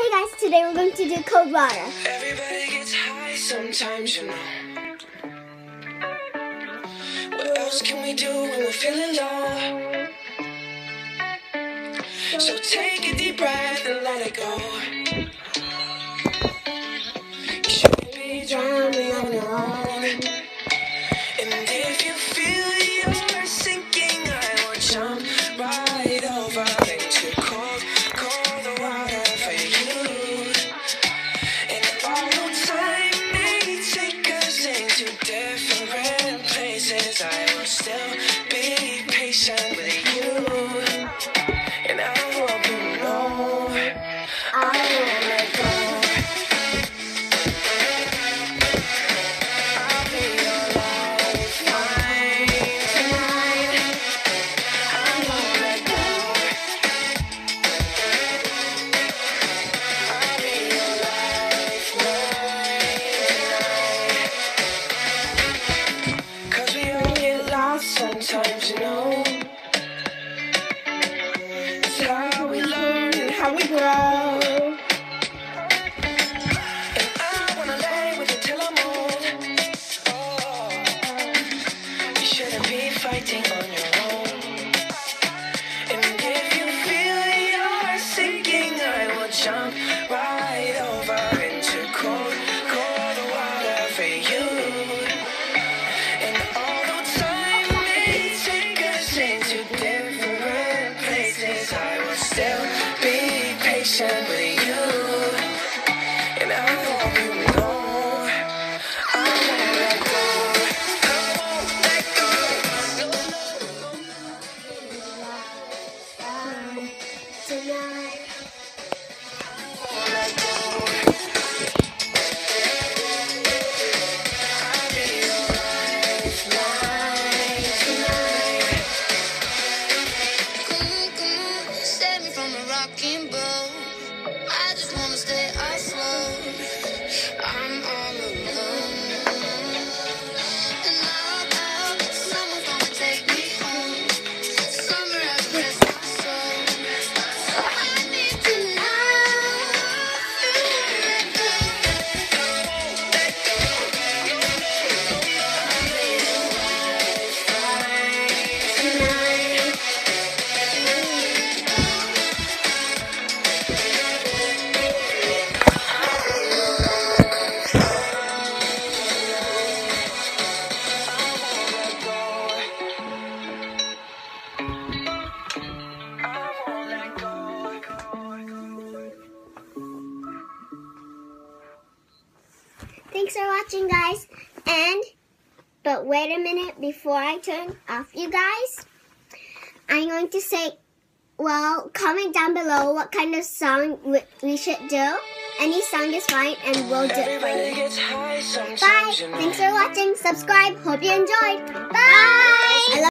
Hey guys, today we're going to do cold water. Everybody gets high sometimes, you know. What else can we do when we're feeling low? So take a deep breath and let it go. You shouldn't be drowning on your own. And if you feel you're sinking, I will jump right over into cold, cold water for you. And although time may take us into different places, I will still be patient with you. And I hope you know I won't let go. I'll be your lifeline tonight. I won't let go. I'll be your lifeline tonight. 'Cause we all get lost sometimes, you know. It's how we learn and how we grow. And I wanna lay with you till I'm old. Oh, you shouldn't be fighting on your own. And if you feel you're sinking, I will jump right over into cold, cold water for you. And although time may take us into different places, I will still be patient with you. And I hope you know I won't let go. I won't let go. Tonight. I won't let go. I'll be your lifeline tonight. Come on, save me from a rocking boat. I just wanna stay afloat. I'm all alone. And I hope someone's gonna take me home. Summer has blessed my soul. I need to know you let go. Thanks for watching, guys. But wait a minute before I turn off, you guys. I'm going to say, well, comment down below what kind of song we should do. Any song is fine, and we'll do it for Everybody you. gets high Bye. sometimes, you know. Thanks for watching. Subscribe. Hope you enjoyed. Bye. I love